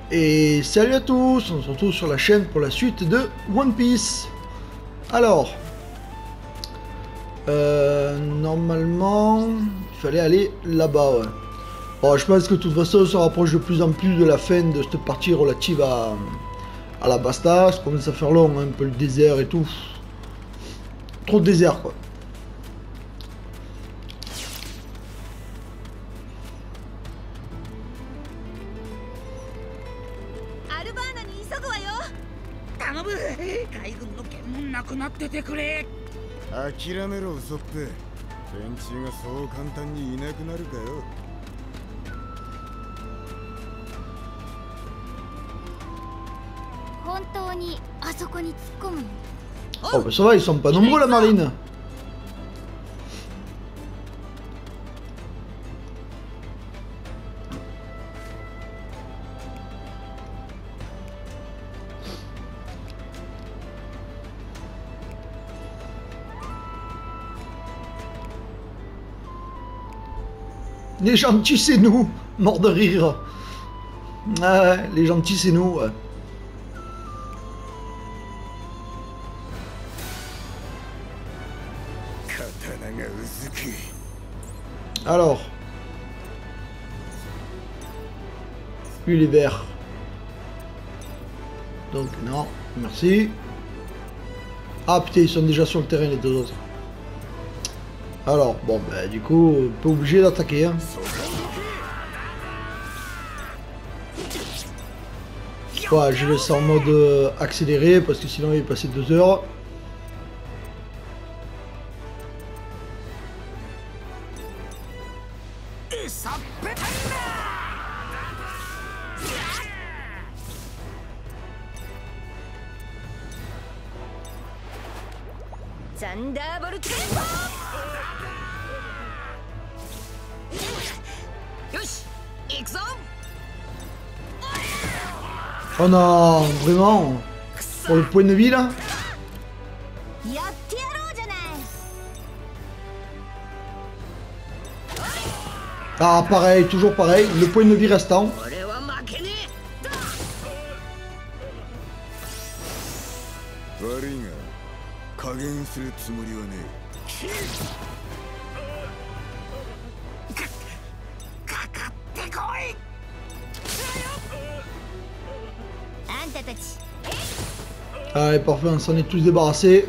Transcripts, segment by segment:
Et salut à tous, on se retrouve sur la chaîne pour la suite de One Piece. Alors, normalement, il fallait aller là-bas, ouais. Bon, je pense que de toute façon, on se rapproche de plus en plus de la fin de cette partie relative à la Basta. Ça commence à faire long, hein, un peu le désert et tout. Trop de désert, quoi. Oh bah ça va, ils sont pas nombreux la marine. Les gentils c'est nous, mort de rire. Ah ouais, les gentils c'est nous. Ouais. Alors, lui il est vert. Donc non, merci. Ah putain, ils sont déjà sur le terrain les deux autres. Alors, bon bah du coup, pas obligé d'attaquer. Hein. Ouais, je laisse en mode accéléré parce que sinon il va passer 2 heures. Oh non, vraiment. Pour le point de vie là. Ah pareil, toujours pareil, le point de vie restant. Allez, parfait, on s'en est tous débarrassés.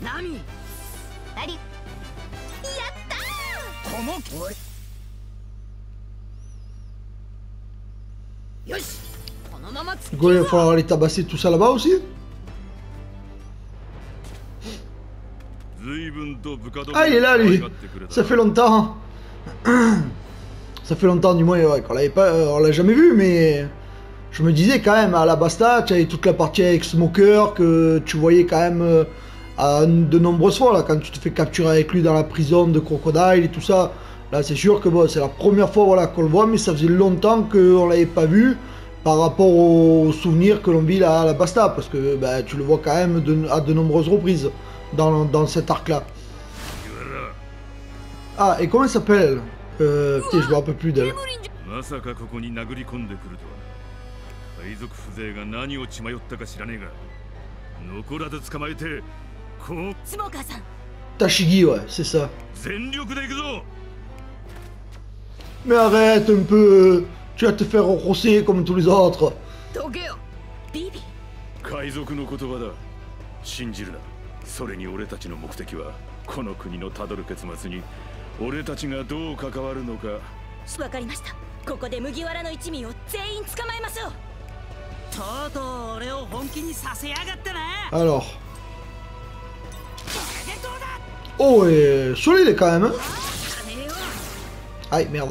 Du coup, il va falloir aller tabasser tout ça là-bas aussi. Ah, il est là, lui. Ça fait longtemps. Ça fait longtemps, du moins, ouais, qu'on l'avait pas, on l'a jamais vu, mais je me disais quand même, à la Basta, tu avais toute la partie avec Smoker, que tu voyais quand même de nombreuses fois, là, quand tu te fais capturer avec lui dans la prison de Crocodile et tout ça. Là, c'est sûr que bon, c'est la première fois voilà, qu'on le voit, mais ça faisait longtemps qu'on l'avait pas vu par rapport aux souvenirs que l'on vit là, à la Basta, parce que bah, tu le vois quand même à de nombreuses reprises dans cet arc-là. Ah, et comment elle s'appelle putain, je me rappelle plus d'elle. Tashigi, ouais, c'est ça. Mais arrête un peu, tu vas te faire rosser comme tous les autres. Alors. Oh, et solide quand même. Hein. Aïe, merde.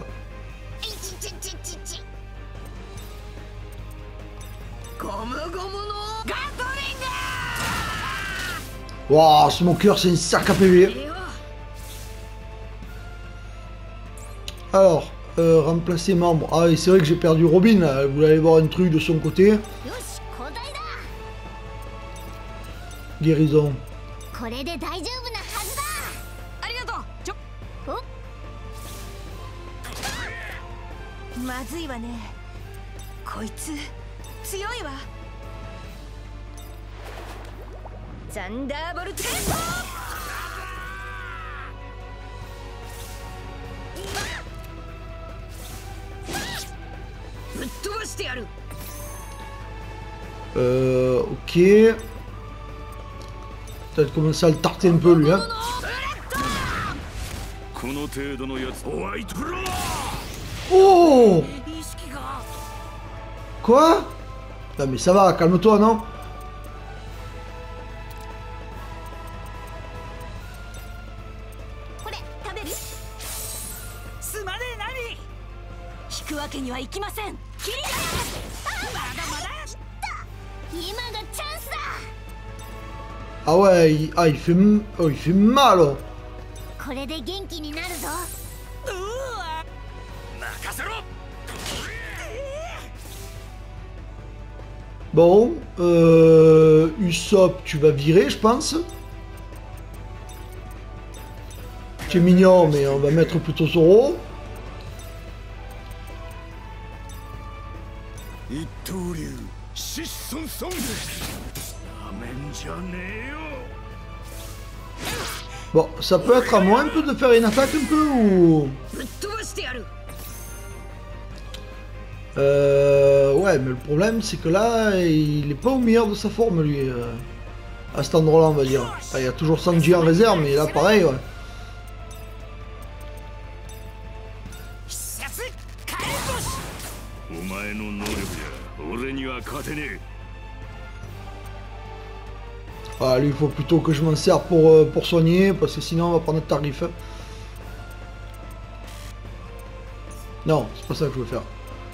Waouh, Smoker, c'est une sac à PV. Alors, remplacer membre. Ah, et c'est vrai que j'ai perdu Robin. Là. Vous allez voir un truc de son côté. Guérison. 強いわ。サンダーボルテンぶっ飛ばしてやる。 Ok. Peut-être commencer à le tarter un peu lui, hein. Oh! Quoi? Non mais ça va, calme-toi, non? Ah ouais, il fait mal. Oh. Bon, Usopp, tu vas virer, je pense. Tu es mignon, mais on va mettre plutôt Zoro. Bon, ça peut être à moi un peu de faire une attaque un peu ou... Ouais, mais le problème c'est que là, il est pas au meilleur de sa forme lui. À cet endroit-là, on va dire. Enfin, il y a toujours Sanji en réserve, mais là pareil, ouais. Ah, lui, il faut plutôt que je m'en sers pour soigner, parce que sinon on va prendre notre tarif. Hein. Non, c'est pas ça que je veux faire.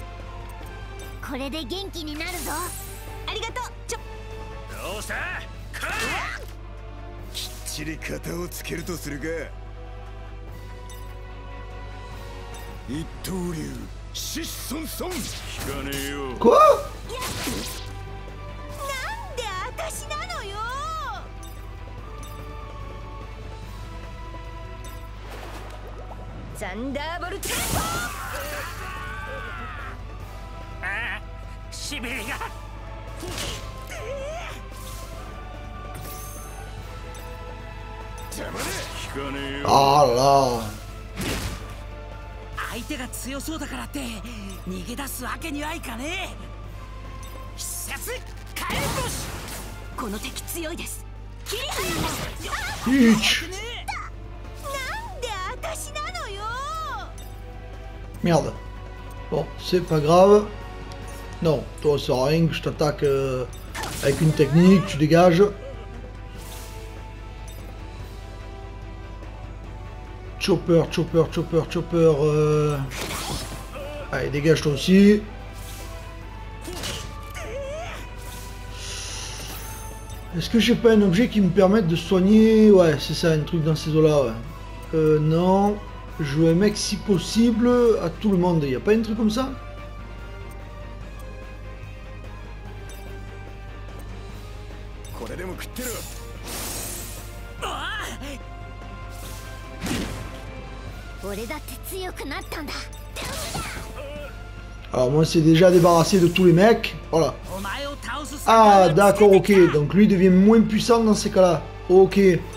Quoi? Ah là. Merde. Bon, c'est pas grave. Non, toi ça sert à rien que je t'attaque avec une technique, tu dégages. Chopper. Allez, dégage toi aussi. Est-ce que j'ai pas un objet qui me permette de soigner? Ouais, c'est ça, un truc dans ces eaux-là, ouais. Non. Je veux un mec si possible à tout le monde. Y a pas un truc comme ça? Alors moi c'est déjà débarrassé de tous les mecs. Voilà. Ah d'accord, ok. Donc lui devient moins puissant dans ces cas-là. Ok.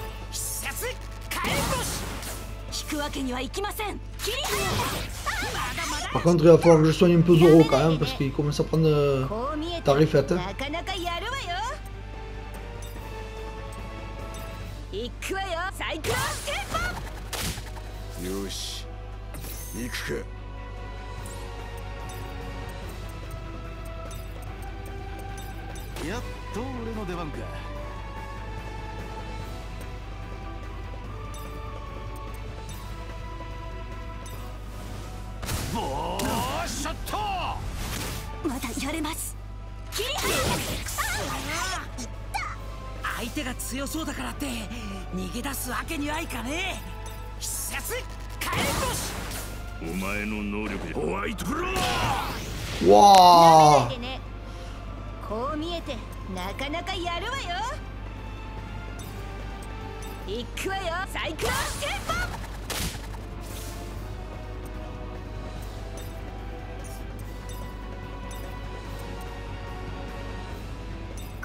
Par contre il va falloir que je soigne un peu Zoro quand même parce qu'il commence à prendre tarifette. Hein. Wow.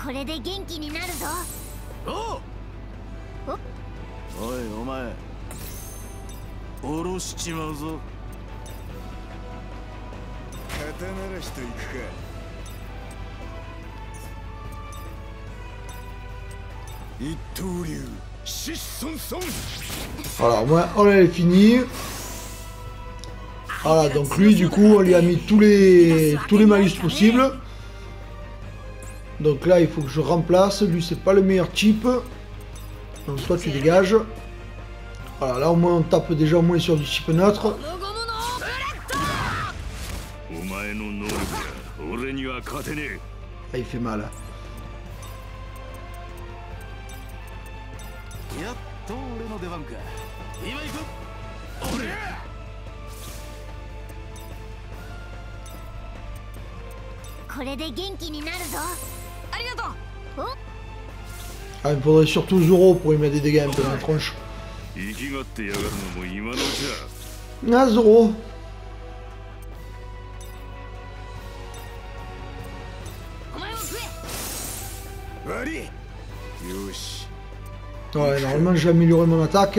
これで元気になるぞ。 おいお前、下ろしちまうぞ。 肩慣らしといくか。一刀流シッソンソン。 Voilà, moi, on elle est finie. Voilà, donc lui, du coup, on lui a mis tous les malus possibles. Donc là, il faut que je remplace. Lui, c'est pas le meilleur type. Donc toi, tu dégages. Voilà, là, au moins, on tape déjà au moins sur du type neutre. Ah, il fait mal. やっと俺の出番か。今行く。俺。 これで元気になるぞ。 ありがとう。 Ah, il me faudrait surtout Zoro pour lui mettre des dégâts un peu dans la tronche. Ah, Zoro. Ouais, normalement j'ai amélioré mon attaque.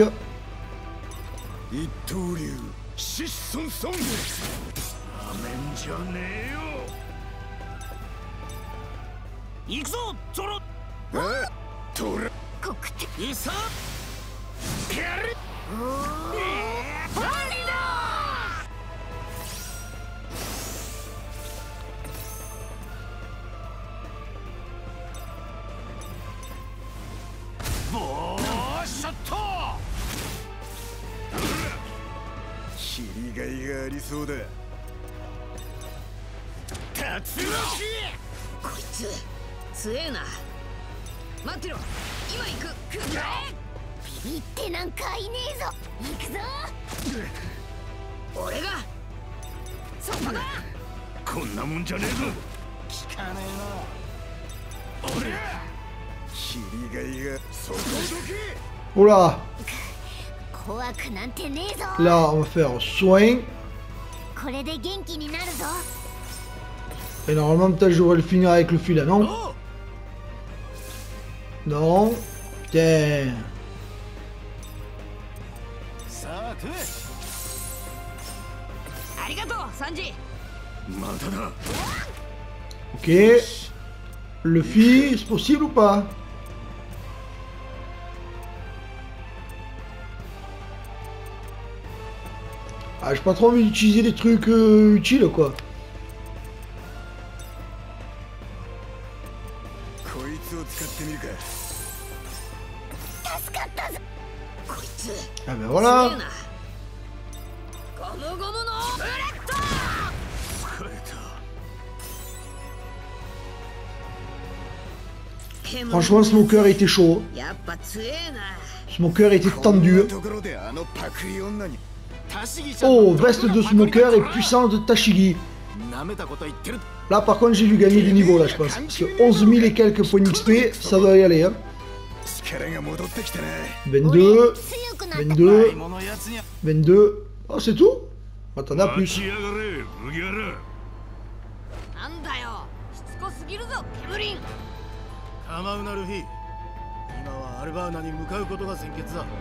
こいつ強えな。待ってろ、今行く。 ビビってなんかいねえぞ。行くぞ。 俺がそこだ。 こんなもんじゃねえぞ。聞かねえな。俺。 切りがいがそこどけ。 Oula. 怖くなんてねえぞ。 Là, on va faire soin. これで元気になるぞ。 Et normalement, peut-être je devrais le finir avec le filet, non? Non. Putain. Ok. Luffy, c'est possible ou pas? Ah, j'ai pas trop envie d'utiliser des trucs utiles, quoi. Ah ben voilà. Franchement, Smoker était chaud. Smoker était tendu. Oh, veste de Smoker et puissance de Tashigi. Là, par contre, j'ai dû gagner des niveaux, là, je pense. Parce que 11 000 et quelques points d'XP, ça doit y aller, hein. 22, 22, 22. Oh, c'est tout? Attends, à plus. 構うなルフィ。今はアルバーナに向かうことが先決だ。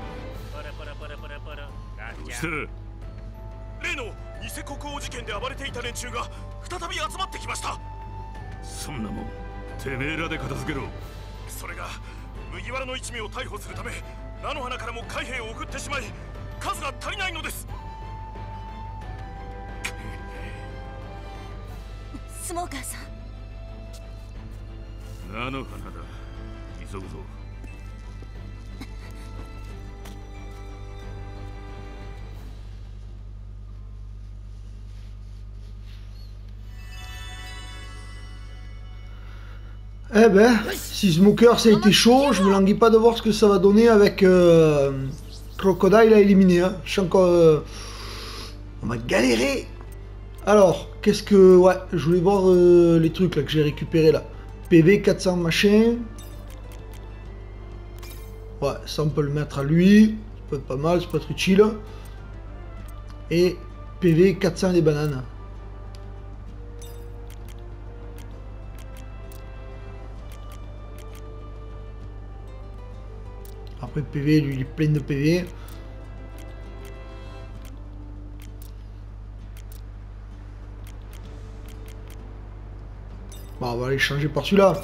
どうした？例の偽国王事件で暴れていた連中が再び集まってきました。そんなもんてめえらで片付けろ。それが麦わらの一味を逮捕するため菜の花からも海兵を送ってしまい数が足りないのです。 スモーカーさん。 菜の花だ。急ぐぞ。 Eh ben, si Smoker ça a été chaud, je me languis pas de voir ce que ça va donner avec Crocodile à éliminer. Hein. Je sens qu'on va galérer. Alors, qu'est-ce que... Ouais, je voulais voir les trucs là que j'ai récupérés là. PV 400 machin. Ouais, ça on peut le mettre à lui. Ça peut être pas mal, ça peut être utile. Et PV 400 des bananes. Après PV, lui il est plein de PV. Bon, on va aller changer par celui-là.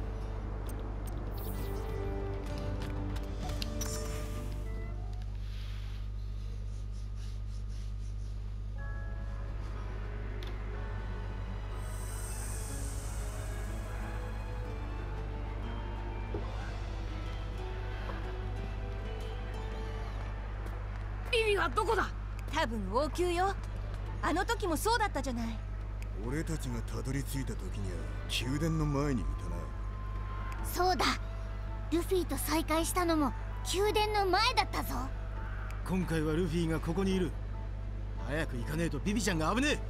ビビはどこだ。 多分王宮よ。あの時もそうだったじゃない。 俺たちがたどり着いた時には宮殿の前にいたな。 そうだ、ルフィと再会したのも宮殿の前だったぞ。 今回はルフィがここにいる。早く行かねえとビビちゃんが危ねえ。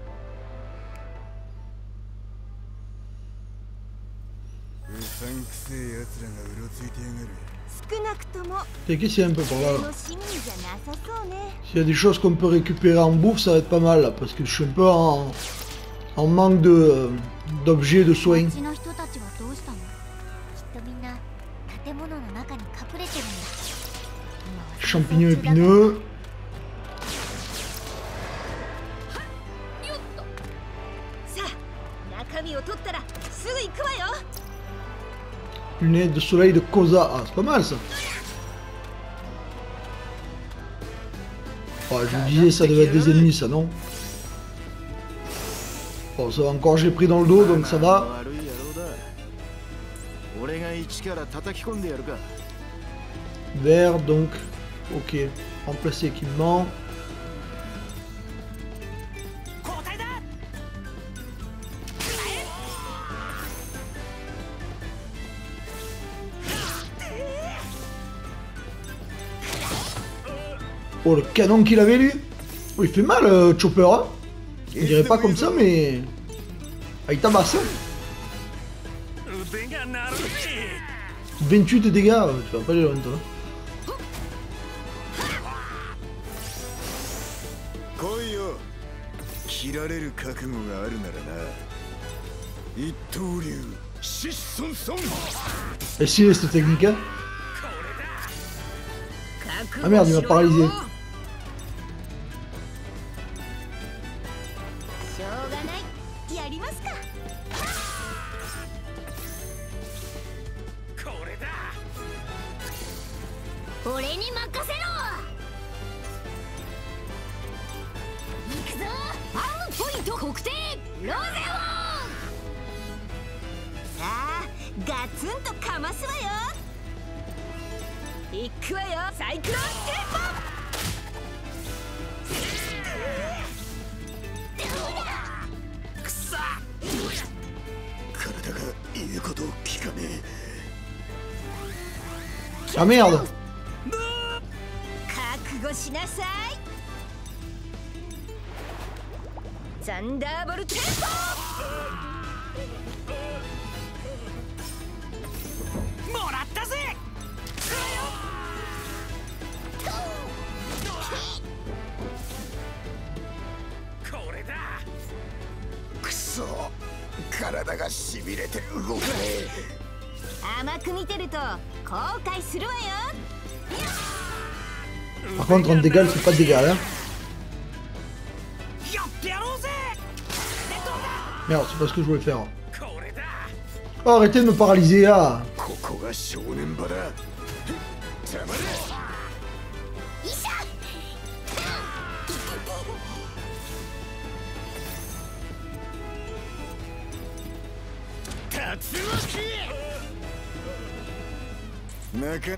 うさんくせえ奴らがうろついてやがる。 少なくとも Et qu'est-ce qu'il y a un peu par là, là? の市民じゃなさそうね。 S'il y a des choses qu'on peut récupérer en bouffe, ça va être pas mal là, parce que je suis un peu en manque d'objets de soins. 町の人たちはどうしたの？きっとみんな建物の中に隠れてるんだ。 Champignons épineux. さあ中身を取ったらすぐ行くわよ。 Lunettes de soleil de Koza. Ah, c'est pas mal ça. Ouais, je me disais, ça devait être des ennemis, ça, non? Bon, ça va encore, j'ai pris dans le dos, donc ça va. Vert, donc. Ok. Remplacer équipement. Oh, le canon qu'il avait, lui. Oh, il fait mal, Chopper, hein. On dirait pas comme ça, mais... Ah, il tabasse, hein. 28 de dégâts, tu vas pas aller loin, toi. 来いよ。切られる覚悟があるならな。一刀流、疾走ソン。 Et si, cette technique, hein. Ah merde, il m'a paralysé. しょうがない。やりますか。俺に任せろ。行くぞ。アームポイント確定。ロゼオン。さあ、ガツンとかますわよ。 行くわよ。サイクロンステップ。くそ。 体が言うことを聞かねえ。 Ah merde. 覚悟しなさい。サンダーボルテンポ。もらったぜ。これだ。 くそ、体がしびれて動かねえ。 甘く見てると後悔するわよ。 Par contre, en dégâts, c'est pas de dégâts, hein. Merde, c'est pas ce que je voulais faire. Oh, arrêtez de me paralyser, ah. ここが正念場だ。邪魔だ。中。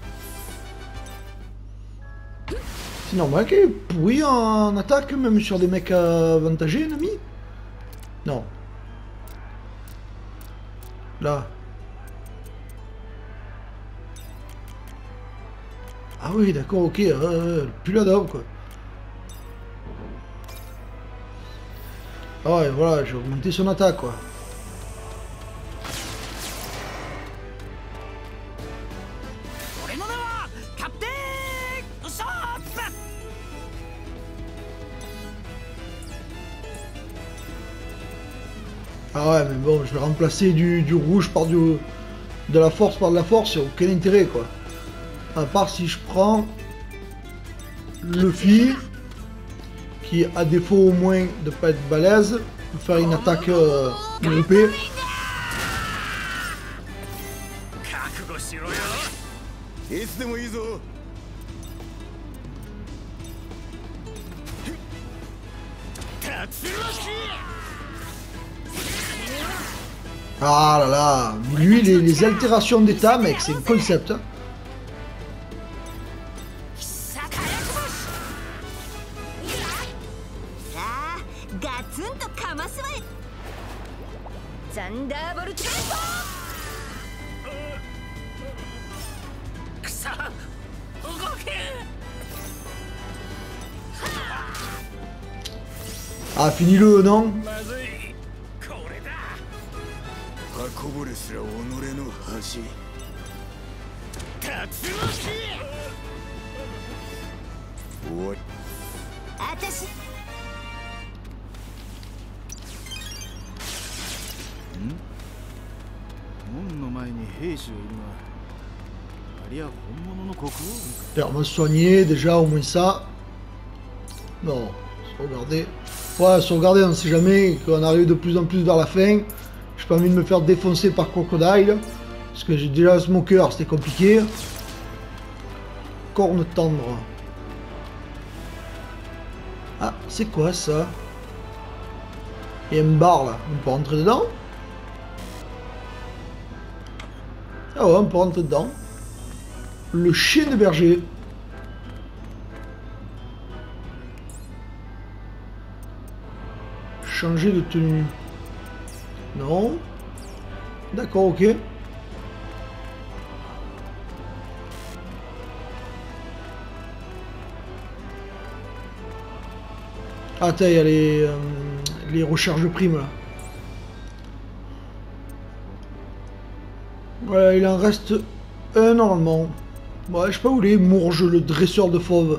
C'est normal qu'il est pourri en attaque, même sur des mecs avantagés, l'ami? Non. Là. Ah oui, d'accord, ok. Plus la daube, quoi. Ah ouais, voilà, j'ai augmenté son attaque, quoi. Ah ouais, mais bon, je vais remplacer du rouge par de la force par de la force, il n'y a aucun intérêt, quoi. À part si je prends Luffy, qui à défaut au moins de pas être balèze, peut faire une attaque groupée. 覚悟しろよ。 いつでもいいぞ。 Ah là là, lui les altérations d'état mec, c'est un concept. Hein. さあガツンとかますわい。ザンダーボルテンポ。 くさ動け。 Ah, finis-le, non? まずい。これだ。 刃こぼれすら己の恥。 竜巻。 終わり。 あたし。 門の前に兵士がいるが、ありゃ本物の国王。 Tiens, on va se soigner déjà, au moins ça. Non, sauvegarder. Ouais, sauvegarder, on ne sait jamais, qu'on arrive de plus en plus vers la fin. J'ai pas envie de me faire défoncer par Crocodile. Parce que j'ai déjà Smoker, c'était compliqué. Corne tendre. Ah, c'est quoi ça? Il y a une barre là, on peut rentrer dedans? Ah ouais, on peut rentrer dedans. Le chien de berger. Changer de tenue. Non. D'accord, ok. Attends, il y a les recharges de primes là. Voilà, il en reste un normalement. Ouais, je sais pas où il est, Mourge, le dresseur de fauves.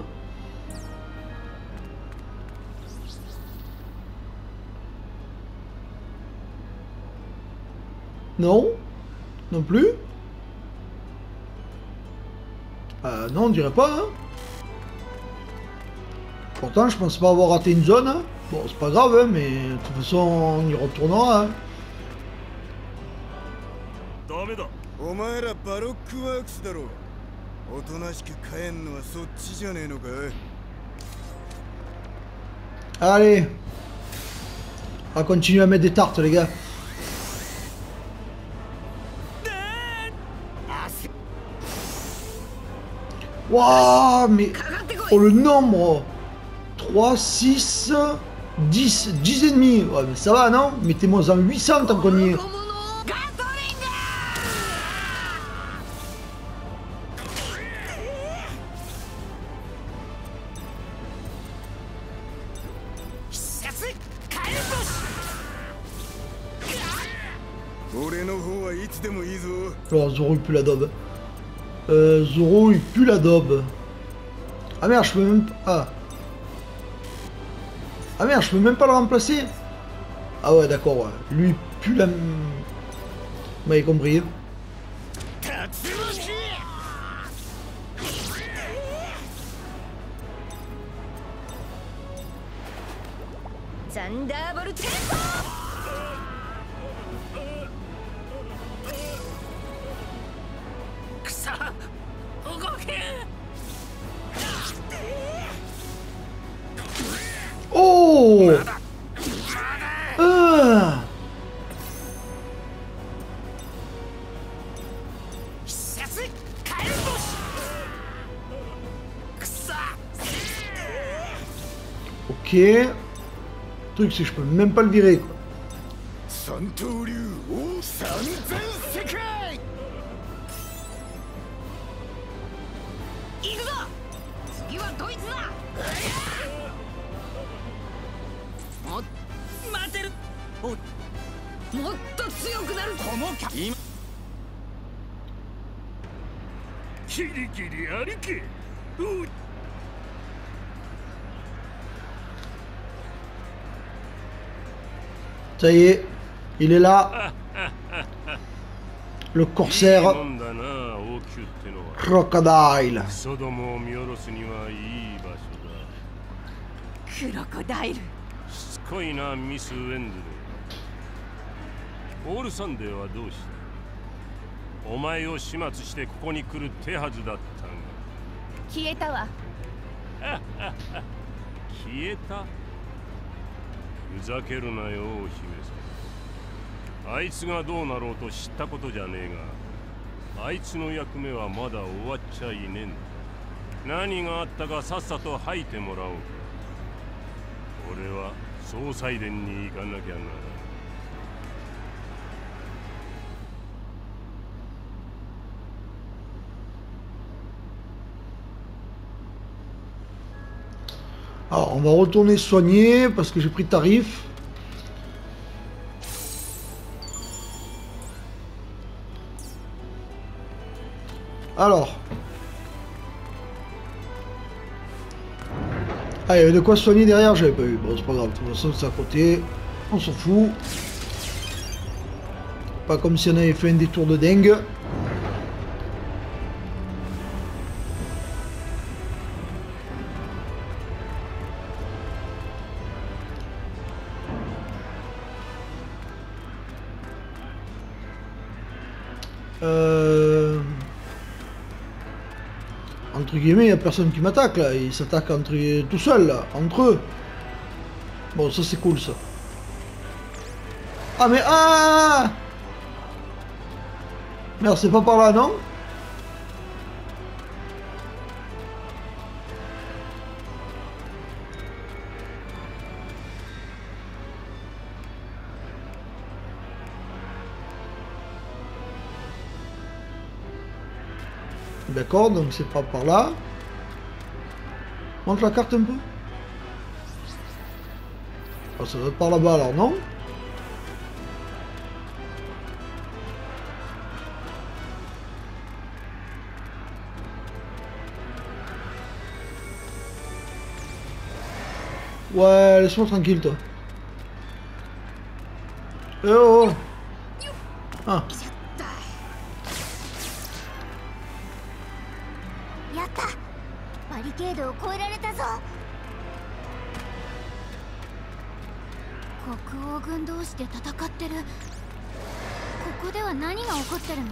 Non? Non plus? Non, on dirait pas, hein. Pourtant, je pense pas avoir raté une zone. Hein. Bon, c'est pas grave, hein, mais de toute façon, on y retournera. Hein. ダメだ。 お前らバロックワークスだろ。おとなしく帰んのはそっちじゃねえのか。 Allez. On va continuer à mettre des tartes, les gars. Waouh, mais... Oh, le nombre 3, 6, 10, 10 ennemis. Ouais, mais ça va, non? Mettez-moi en 800 tant qu'on y est. Oh, Zoro il pue la daube. Zoro il pue la daube. Ah merde, je peux même pas... Ah. Ah merde, je peux même pas le remplacer. Ah ouais, d'accord, ouais. Lui il pue la... Vous m'avez compris. Oh Ok. Le truc c'est que je peux même pas le virer quoi. Ça y est, il est là. Le corsaire. いいもんだな、 王宮ってのは Crocodile. クソどもを見下ろすにはいい場所だ。 クロコダイル。 しつこいなミス・ウェンズデー。オールサンデーはどうした？お前を始末してここに来る手はずだったが消えたわ。 消えた？ふざけるなよお姫様。あいつがどうなろうと知ったことじゃねえが、あいつの役目はまだ終わっちゃいねえんだ。何があったかさっさと吐いてもらおうか。俺は総裁殿に行かなきゃならん。 Alors, on va retourner soigner parce que j'ai pris tarif. Alors. Ah, il y avait de quoi soigner derrière, j'avais pas eu. Bon, c'est pas grave, de toute façon, c'est à côté. On s'en fout. Pas comme si on avait fait un détour de dingue. Entre guillemets, il n'y a personne qui m'attaque là, ils s'attaquent tout seuls là, entre eux. Bon, ça c'est cool ça. Ah mais ah! Merde, c'est pas par là, non? D'accord, donc c'est pas par là. Montre la carte un peu. Oh, ça doit être par là-bas alors, non? Ouais, laisse-moi tranquille toi. Eh oh! Ah. やった。バリケードを越えられたぞ。国王軍同士で戦ってる。ここでは何が起こってるの？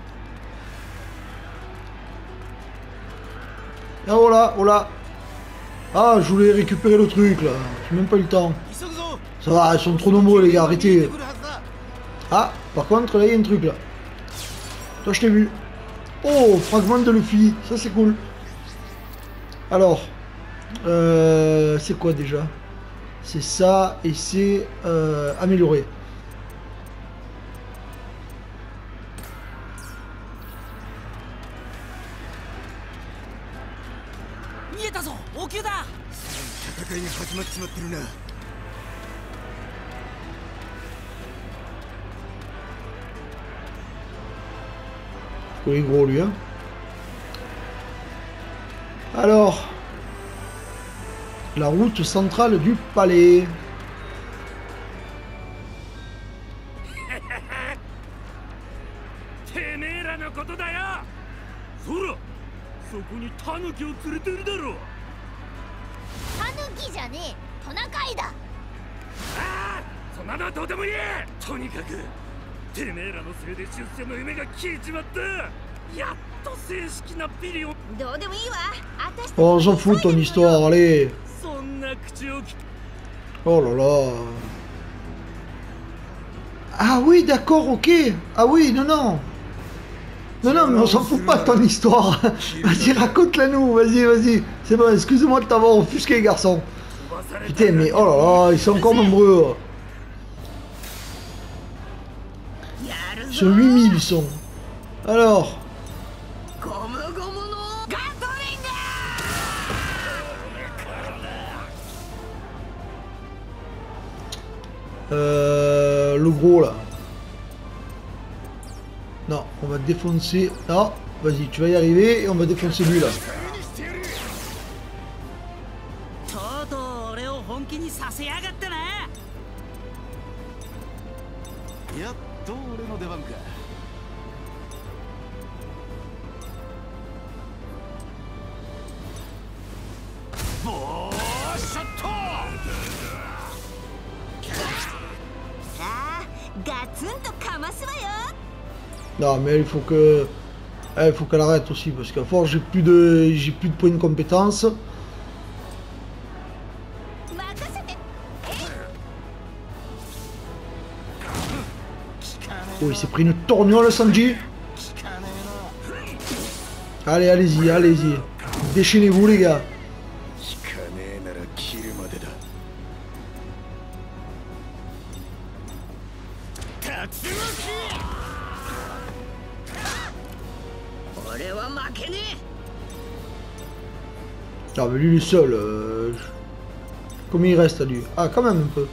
Ah oh là, oh là. Ah, je voulais récupérer le truc là, j'ai même pas eu le temps. Ça va, ils sont trop nombreux les gars, arrêtez. Ah, par contre là il y a un truc là. Toi je t'ai vu. Oh, fragment de Luffy, ça c'est cool. Alors, c'est quoi déjà? C'est ça et c'est amélioré. Il est gros lui hein. Alors, la route centrale du palais. Oh, on s'en fout de ton histoire, allez. Oh là là. Ah oui, d'accord, ok. Ah oui, non, non. Non, non, mais on s'en fout pas de ton histoire. Vas-y, raconte-la nous, vas-y, vas-y. C'est bon, excusez-moi de t'avoir offusqué, garçon. Putain, mais oh là là, ils sont encore nombreux. Sur 8000 ils sont. Alors. Le gros là. Non, on va défoncer. Non, vas-y, tu vas y arriver et on va défoncer lui là. Non mais il faut que... il faut qu'elle arrête aussi parce qu'à force j'ai plus de points de compétence. Oh il s'est pris une torgnole Sanji. Allez allez-y, allez-y. Déchaînez-vous les gars. Ah mais lui il est seul. Combien il reste à lui? Ah quand même un peu.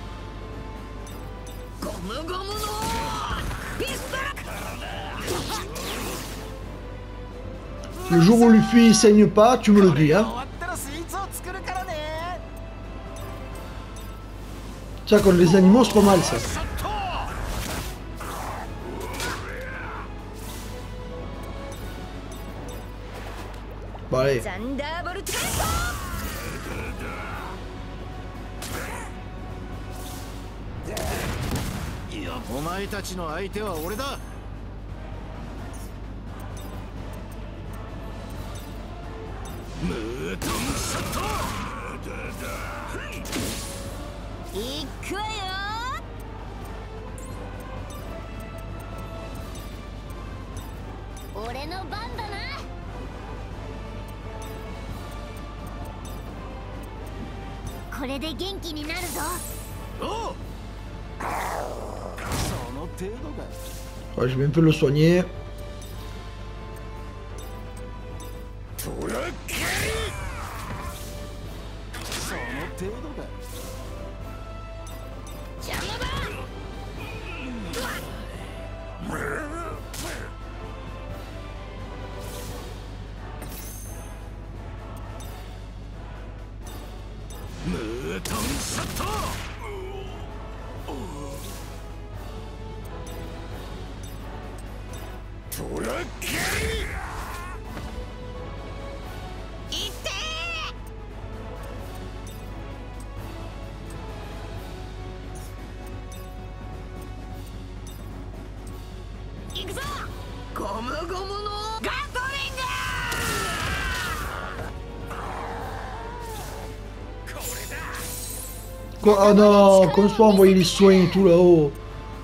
Le jour où Luffy il saigne pas, tu me le dis hein. Ça contre les animaux c'est pas mal ça. Bon allez. お前たちの相手は俺だ。ムートンショット。 いくわよ。俺の番だな。これで元気になるぞ。 おう。 Ouais, je vais un peu le soigner. Quoi? Oh non, qu'on se soit envoyé les soins et tout là-haut.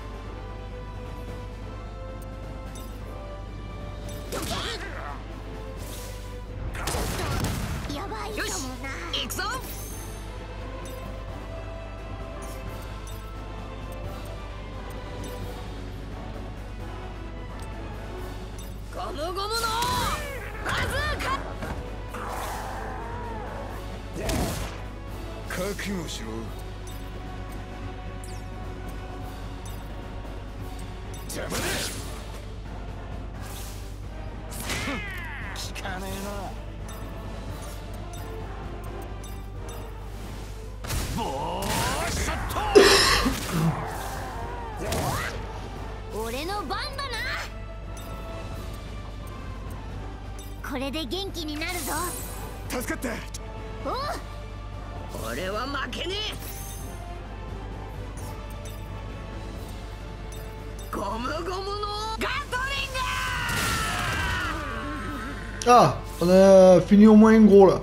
Ah, on a fini au moins un gros là.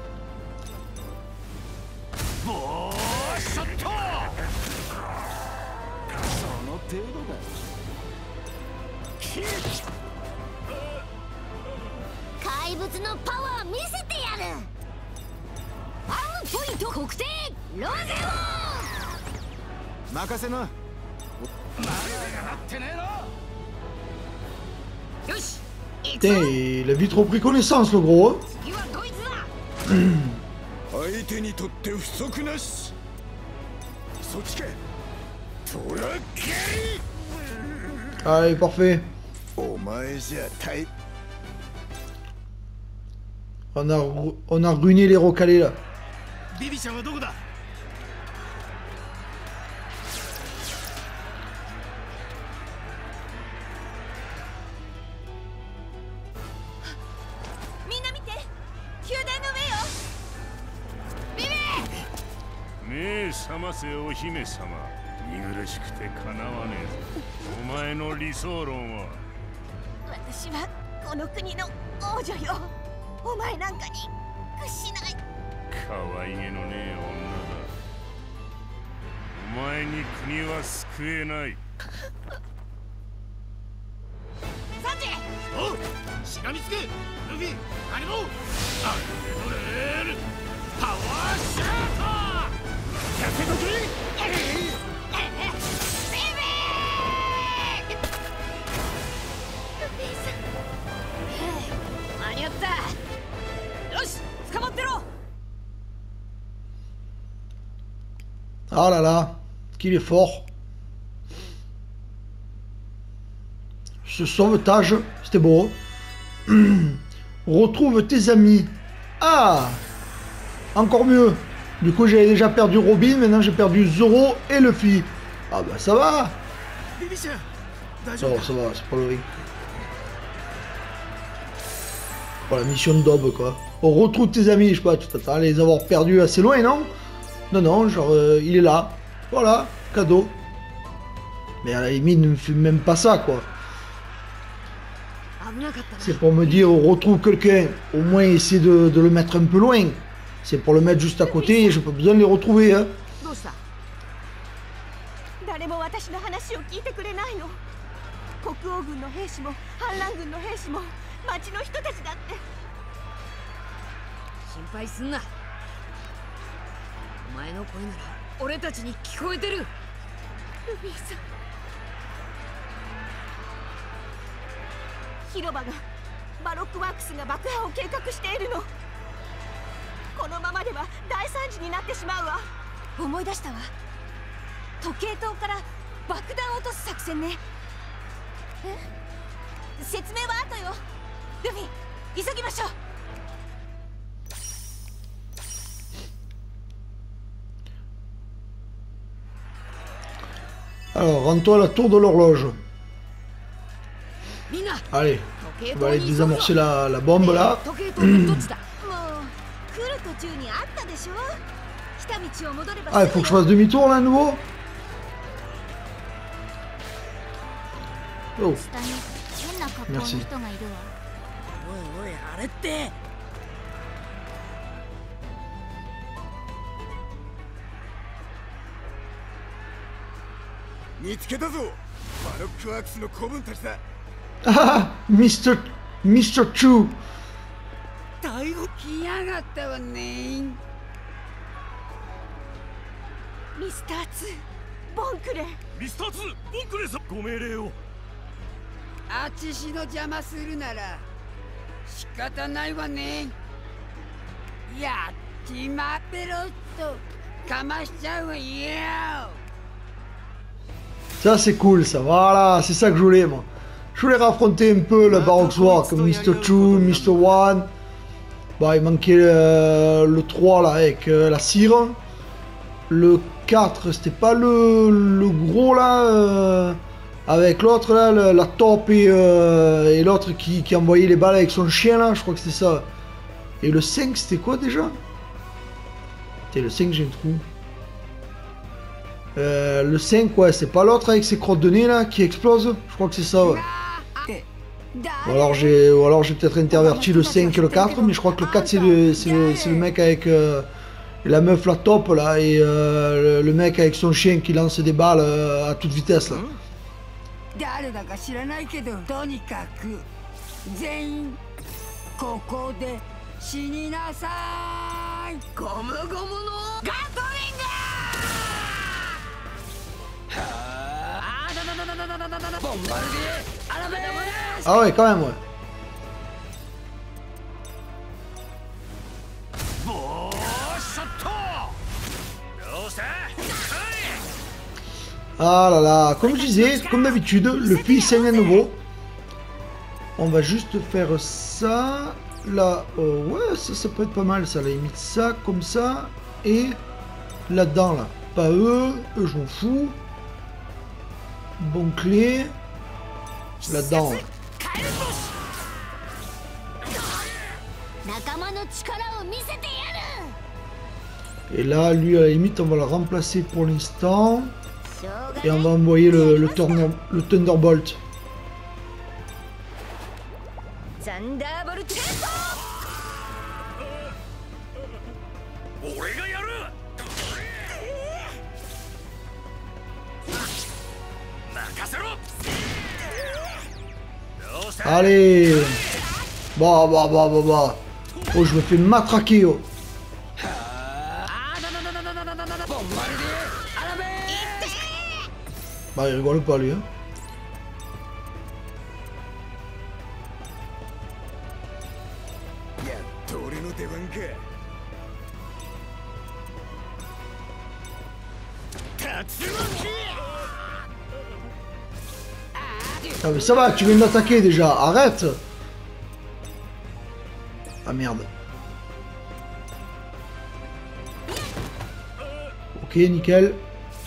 Putain, il a vite repris connaissance le gros. Allez, parfait. On a ruiné les rocalés là. 覚ませお姫様。見苦しくてかなわねえぞ。お前の理想論は。 私はこの国の王女よ。お前なんかに屈しない。 可愛げのねえ女だ。お前に国は救えない。 サンジ。 お、しがみつけ。ルフィ、何も。アルベドレールパワーシャート。やせとけ。 間に合った。よし、捕まってろ。 Ah là là, qu'il est fort. Ce sauvetage, c'était beau. Retrouve tes amis. Ah, encore mieux. Du coup, j'avais déjà perdu Robin, maintenant j'ai perdu Zoro et Luffy. Ah bah ça va. Ça va, c'est pas le risque. Pour la mission de Dob, quoi. On retrouve tes amis, je sais pas, tu t'attends à les avoir perdus assez loin, non? Non, non, genre, il est là. Voilà, cadeau. Mais à la limite, ne me fait même pas ça, quoi. C'est pour me dire, on retrouve quelqu'un. Au moins, essayer de le mettre un peu loin. C'est pour le mettre juste à côté et j'ai pas besoin de les retrouver, hein. 誰も私の話を聞いてくれないの。国王軍の兵士も反乱軍の兵士も町の人たちだって。 心配すんな。お前の声なら俺たちに聞こえてる。 ルフィさん。広場がバロックワークスが爆破を計画しているの。このままでは大惨事になってしまうわ。思い出したわ。時計塔から爆弾を落とす作戦ね。説明は後よ。ルフィ、急ぎましょう。 Alors, rends-toi à la tour de l'horloge. Allez, on va aller désamorcer la bombe là. Ah, il faut que je fasse demi-tour là à nouveau. Oh. Merci. Ah, Mr. Chu. Mr. 2、ボンクレー。 ミスター2、ボンクレーさん、ご命令を。 あちしの邪魔するなら仕方ないわね。やっちまってろっとかましちゃうわよ。 Ça c'est cool ça, voilà, c'est ça que je voulais moi. Je voulais raffronter un peu le Baroque Sword comme Mr. Chu, Mr. One. Bah il manquait le 3 là avec la cire. Le 4 c'était pas le gros là avec l'autre là, la taupe et l'autre qui envoyait les balles avec son chien là, je crois que c'était ça. Et le 5 c'était quoi déjà? C'était le 5 j'ai un trou. Le 5 ouais c'est pas l'autre avec ses crottes de nez là qui explose, je crois que c'est ça ouais. Ou alors j'ai peut-être interverti le 5 et le 4, mais je crois que le 4 c'est le mec avec la meuf la top là et le mec avec son chien qui lance des balles à toute vitesse là. Ah ouais quand même ouais. Ah là là, comme je disais, comme d'habitude, le puits saigne à nouveau. On va juste faire ça. Là, ouais, ça peut être pas mal ça, la limite ça, comme ça. Et là-dedans là. Pas eux je m'en fous. Bon clé. Là-dedans. Et là, lui, à la limite, on va le remplacer pour l'instant. Et on va envoyer le Thunderbolt. Allez. Bah. Oh, je me fais matraquer, oh. Bah, il rigole pas, lui, hein. Ah mais ça va, tu viens d'attaquer déjà, arrête. Ah merde. Ok, nickel.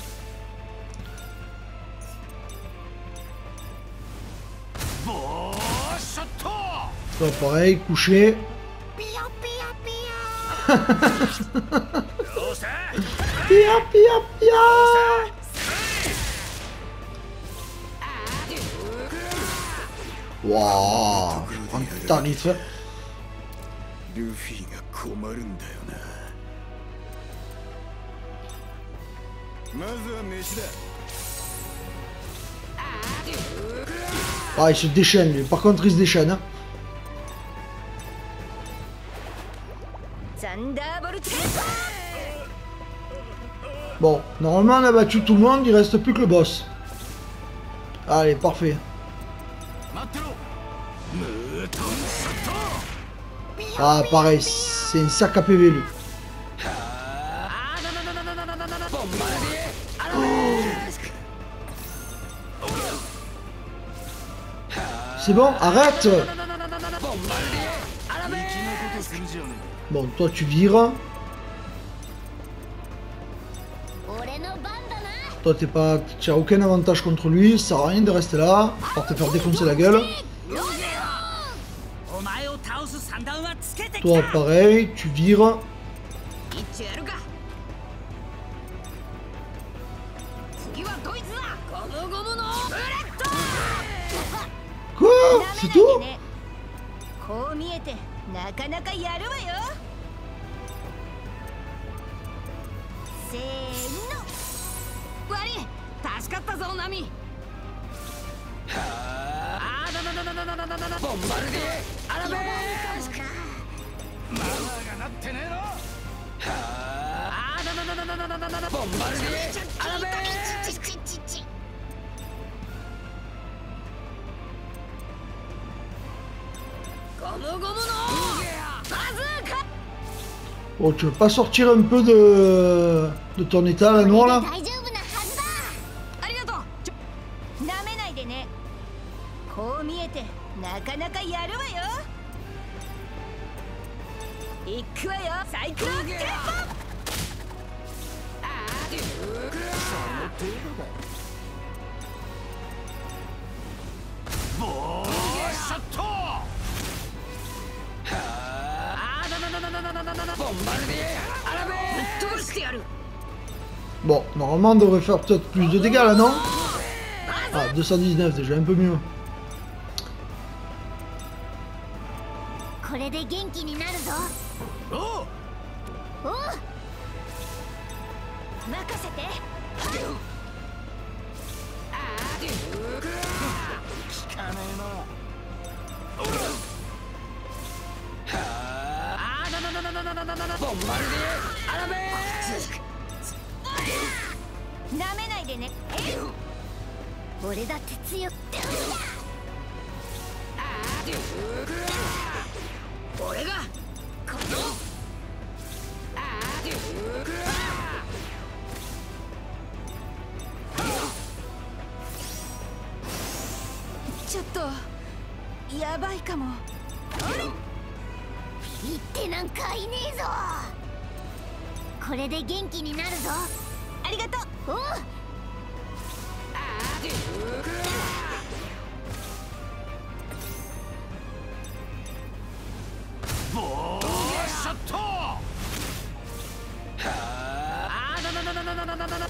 Toi pareil, couché. Pia. Waouh, un tarif. Ah, il se déchaîne lui. Par contre, il se déchaîne. Hein. Bon, normalement on a battu tout le monde, il reste plus que le boss. Allez, parfait. Ah, pareil, c'est un sac à PV lui. C'est bon, arrête. Bon, toi tu vires. Toi tu as aucun avantage contre lui, ça sert à rien de rester là. Je vais te faire défoncer la gueule. Toi pareil, tu vires. Quoi? C'est tout? Oh, tu veux pas sortir un peu de ton état la noire là? Bon, normalement on devrait faire peut-être plus de dégâts là, non? Ah, 219 déjà, un peu mieux.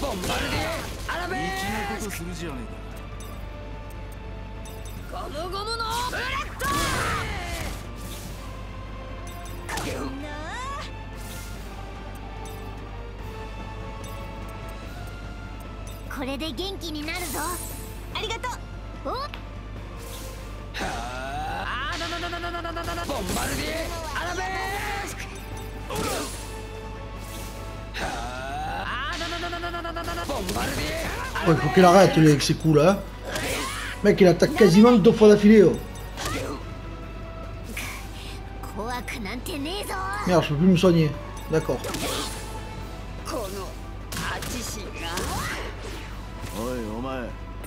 ボンバルディアラベー粋なことするじゃねゴムゴムのブレッド。 これで元気になるぞ。ありがとう。おボンバルディアラベー Ouais, faut qu'il arrête lui avec ses coups là. Mec, il attaque quasiment 2 fois d'affilée. Oh. Merde, je peux plus me soigner. D'accord. おいお前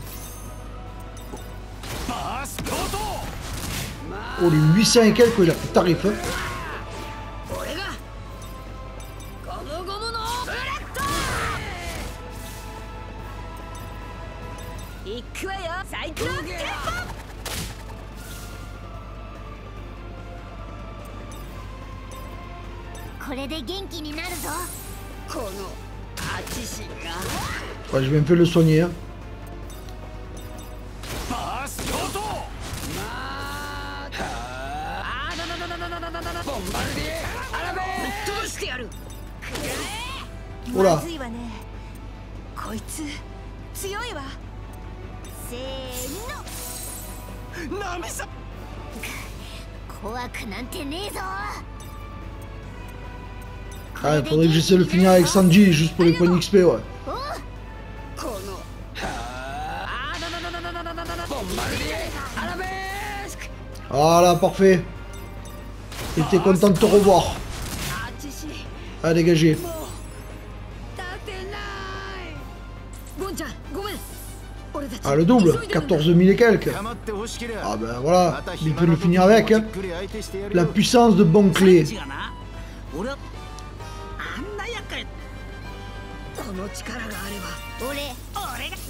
Oh, les 800 et quelques, il a fait tarif. Hein. 俺がゴムゴムのブレッド。行くわよ、サイクロンテンポ。これで元気になるぞ。 このアチシが Ouais, je vais me faire le soigner. Hein. ボンバルディアラベーどうしてやる。 ほらまずいわね。こいつ強いわ。せーの。 ナミさん怖くなんてねえぞ。 Ah, il faudrait que j'essaie de le finir avec Sanji juste pour les points XP, ouais. このボンバルディアラベー Voilà, parfait. Il était content de te revoir. アチシ Ah, dégagez. 立てないゴンちゃん、ごめん。俺たち Ah, le double. 14 000 et quelques. 黙ってほしけりゃ Ah ben voilà, il peut le finir avec. Hein. La puissance de bon clé. 俺はあんな厄介この力があれば俺がいや。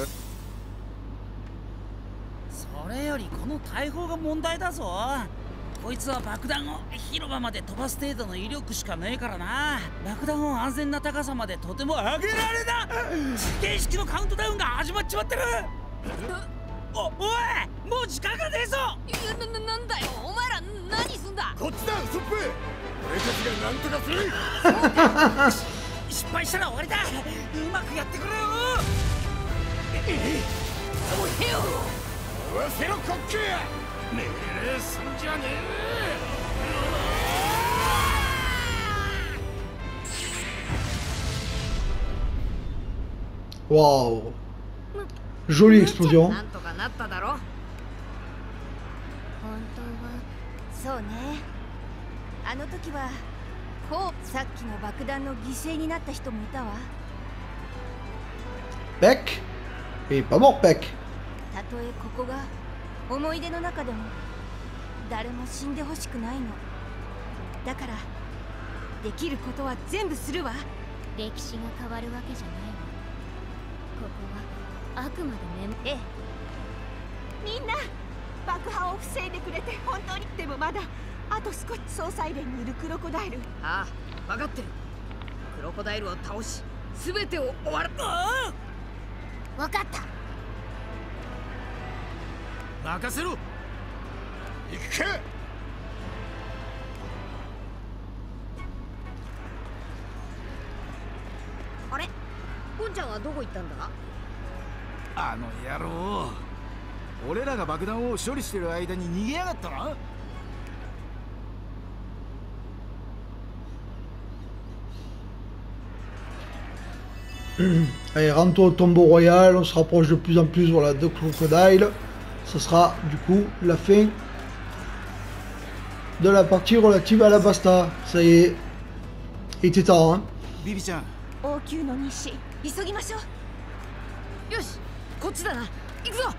それよりこの大砲が問題だぞ。こいつは爆弾を広場まで飛ばす程度の威力しかねえからな。爆弾を安全な高さまでとても上げられな。形式のカウントダウンが始まっちまってる。おい、もう時間がねえぞ。 いや、なんだよ、お前ら何すんだ。 こっちだウソップ俺たちが何とかする失敗したら終わりだ。うまくやってくれよ。 合わせろコック命令すんじゃねえ。 Waouh. Jolie explosion. なんとかなっただろ。 本当はそうね。あの時はこうさっきの爆弾の犠牲になった人もいたわ。 Peck. Il est pas mort, Peck. たとえここが思い出の中でも誰も死んでほしくないの。だからできることは全部するわ。歴史が変わるわけじゃないわ。ここはあくまでええ。 みんな爆破を防いでくれて本当に。でもまだあと少し。総裁連にいるクロコダイル。 ああ、分かってる。クロコダイルを倒し全てを終わる。 わかった。 任せろ。 行くかあれ、ゴンちゃんはどこ行ったんだ。 あの野郎、俺らが爆弾を処理してる間に逃げやがったな。 Allez, rentre au tombeau royal, on se rapproche de plus en plus voilà, de Crocodile. Ce sera du coup la fin de la partie relative à la Basta. Ça y est, il était temps. Hein. ビビちゃん、 王宮の西急ぎましょう。 よし、こっちだな。行くぞ。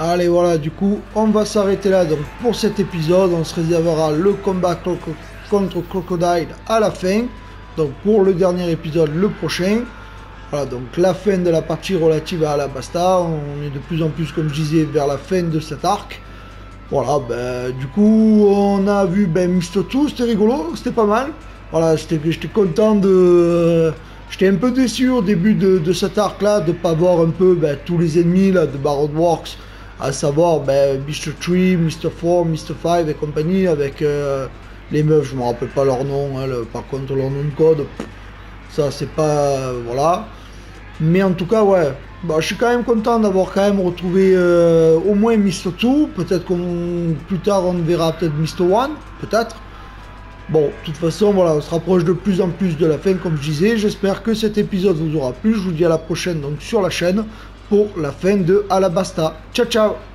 Allez, voilà, du coup, on va s'arrêter là. Donc, pour cet épisode, on se réservera le combat contre Crocodile à la fin. Donc, pour le dernier épisode, le prochain. Voilà, donc la fin de la partie relative à Alabasta. On est de plus en plus, comme je disais, vers la fin de cet arc. Voilà, ben, du coup, on a vu Mr. 2, c'était rigolo, c'était pas mal. Voilà, j'étais content de... J'étais un peu déçu au début de cet arc-là, de ne pas voir un peu tous les ennemis là, de Barrow Works, à savoir Mr. 3, Mr. 4, Mr. 5 et compagnie, avec les meufs, je me rappelle pas leur nom, hein, par contre leur nom de code, ça c'est pas... voilà. Mais en tout cas, ouais, je suis quand même content d'avoir quand même retrouvé au moins Mr. 2, peut-être qu'on plus tard on verra peut-être Mr. 1, peut-être. Bon, de toute façon, voilà, on se rapproche de plus en plus de la fin, comme je disais. J'espère que cet épisode vous aura plu. Je vous dis à la prochaine donc sur la chaîne pour la fin de Alabasta. Ciao, ciao!